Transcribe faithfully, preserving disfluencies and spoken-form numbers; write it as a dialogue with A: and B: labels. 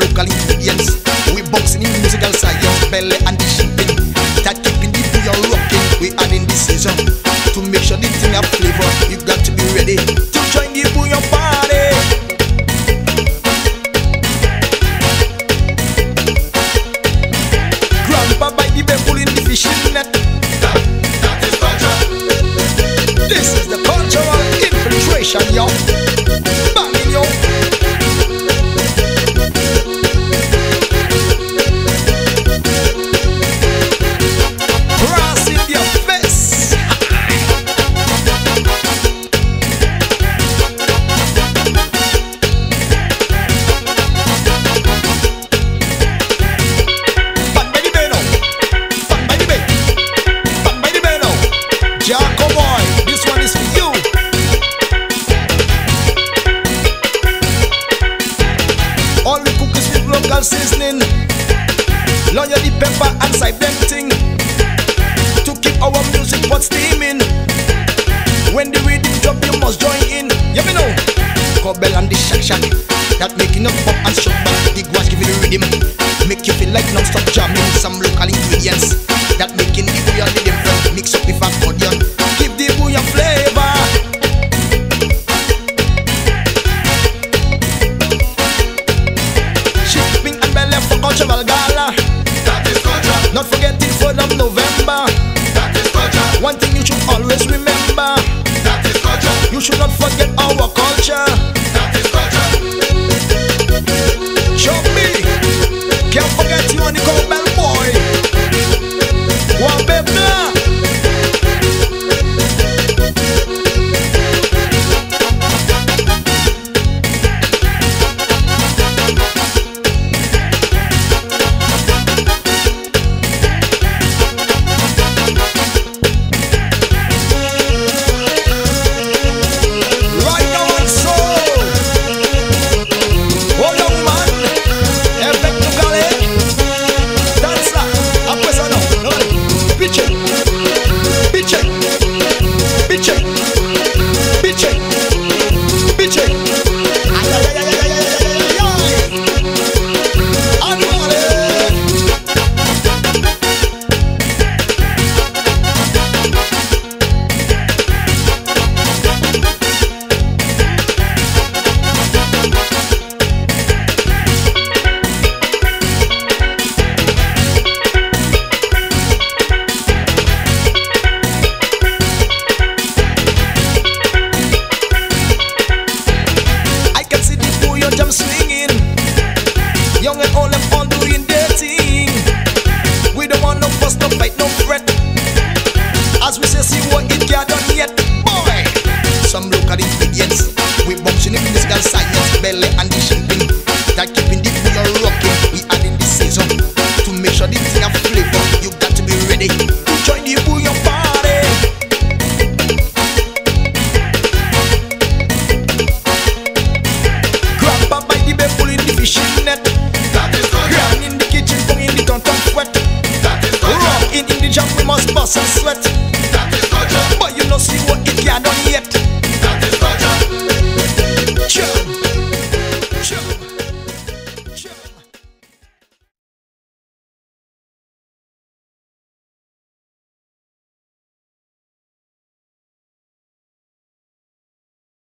A: local ingredients. We boxing in musical science, belly and the shipping. That keeping the bouillon rocking. We adding the season to make sure the thing have flavor. You got to be ready to join the bouillon party. Grandpa by the bay pulling the fishing net.
B: That, that is culture.
A: This is the cultural infiltration, yo. Banging, yo. Cross in your face. Bang by the bay now. Bang by the bay. Bang by the bay now. Jacko boy, this one is for you. All the cookies with local seasoning. Learn your the pepper and side them thing to keep our music pot steaming. When the rhythm drop, you must join in. You me know. Cobble and the shack shack that making up pop and shock back. The guash give you the rhythm, make you feel like non-stop jamming. Some local ingredients that making the bouillon the different. Mix up the accordion, give the bouillon flavor. Shipping and belly for cultural gala.
B: That is culture.
A: Not forgetting for them November.
B: That is culture.
A: One thing you should always remember.
B: That is culture.
A: You should not forget our culture.
B: That is culture.
A: Show me. Can't forget you on the cowbell boy. One baby. Right now on soul. Oh young man, effect to gale. Dance la, apesa no, no. Pitch it, pitch it, pitch it, pitch it, pitch it. Ay ay ay ay ay ay ay ay. Anwale. I can see the bouillon jam swinging. Young and old, them all doing their thing. We don't want no fuss, no fight, no fret. As we say, see what it can't done yet, boy. Some local ingredients. We boxing in physical science, belly and the shipping. That keeping the bouillon rocking. We adding the season to make sure the thing have flavor. You got to be ready to join the bouillon party. Grandpa by the bay pulling the fishing net.
B: That is culture.
A: Grand in the kitchen, bong in the tonton wet.
B: That is culture.
A: Rock in in the jam, we must bust and sweat.
B: That is culture.
A: But you know see